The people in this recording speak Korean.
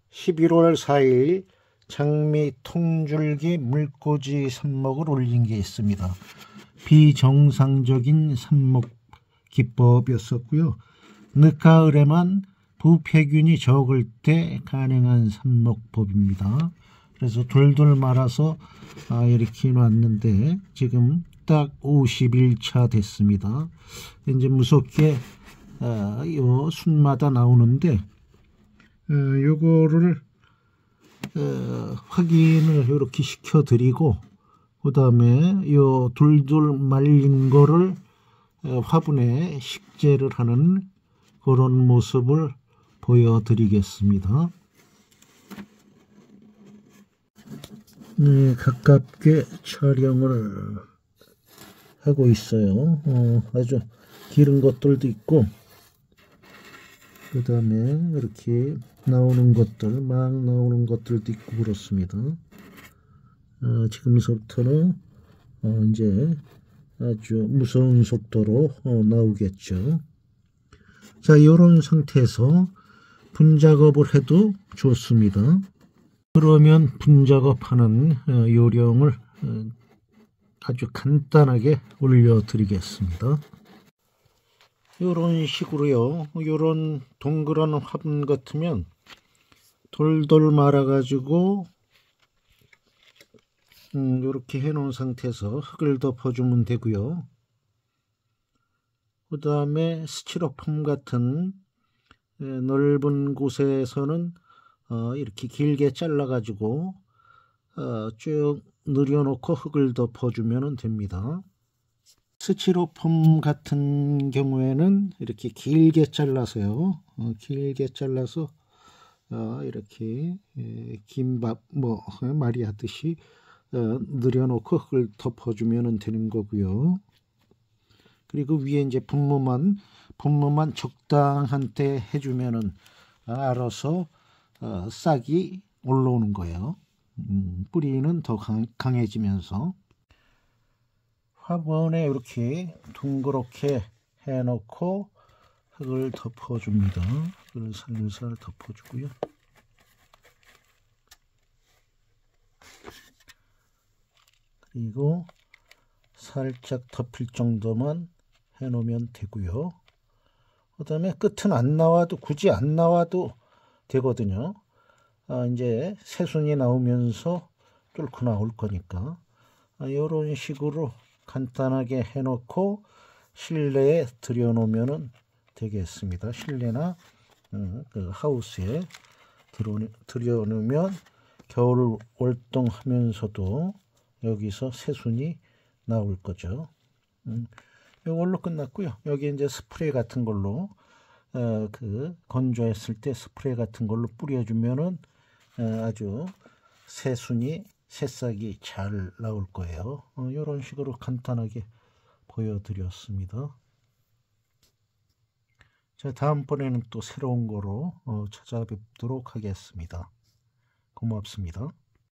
11월 4일 장미 통줄기 물꽂이 삽목을 올린 게 있습니다. 비정상적인 삽목 기법이었었고요. 늦가을에만 부패균이 적을 때 가능한 삽목법입니다. 그래서 돌돌 말아서 이렇게 놨는데 지금 딱 50일차 됐습니다. 이제 무섭게 요 순마다 나오는데 요거를 확인을 이렇게 시켜드리고 그 다음에 요 돌돌 말린 거를 화분에 식재를 하는 그런 모습을 보여드리겠습니다. 네, 가깝게 촬영을 하고 있어요. 아주 기른 것들도 있고 그 다음에 이렇게 나오는 것들, 막 나오는 것들도 있고 그렇습니다. 지금서부터는 이제 아주 무서운 속도로 나오겠죠. 자, 이런 상태에서 분작업을 해도 좋습니다. 그러면 분작업하는 요령을 아주 간단하게 올려드리겠습니다. 이런 식으로요. 이런 동그란 화분 같으면 돌돌 말아 가지고 이렇게 해 놓은 상태에서 흙을 덮어주면 되고요. 그 다음에 스티로폼 같은 넓은 곳에서는 이렇게 길게 잘라 가지고 쭉 늘여놓고 흙을 덮어주면 됩니다. 스티로폼 같은 경우에는 이렇게 길게 잘라서요. 길게 잘라서 이렇게 김밥 말이 하듯이 늘여놓고 흙을 덮어주면 되는 거고요. 그리고 위에 이제 분무만 적당한 때 해주면은 알아서 싹이 올라오는 거예요. 뿌리는 더 강해지면서. 화분에 이렇게 둥그렇게 해놓고 흙을 덮어줍니다. 흙을 살살 덮어주고요. 그리고 살짝 덮일 정도만 해놓으면 되고요. 그 다음에 끝은 안 나와도 굳이 안 나와도 되거든요. 이제 새순이 나오면서 뚫고 나올 거니까 이런 식으로 간단하게 해놓고 실내에 들여놓으면 되겠습니다. 실내나 그 하우스에 들여놓으면 겨울 월동하면서도 여기서 새순이 나올 거죠. 이걸로 끝났고요. 여기 이제 스프레이 같은 걸로 그 건조했을 때 스프레이 같은 걸로 뿌려주면은 아주 새싹이 잘 나올 거예요. 이런 식으로 간단하게 보여드렸습니다. 자, 다음번에는 또 새로운 거로 찾아뵙도록 하겠습니다. 고맙습니다.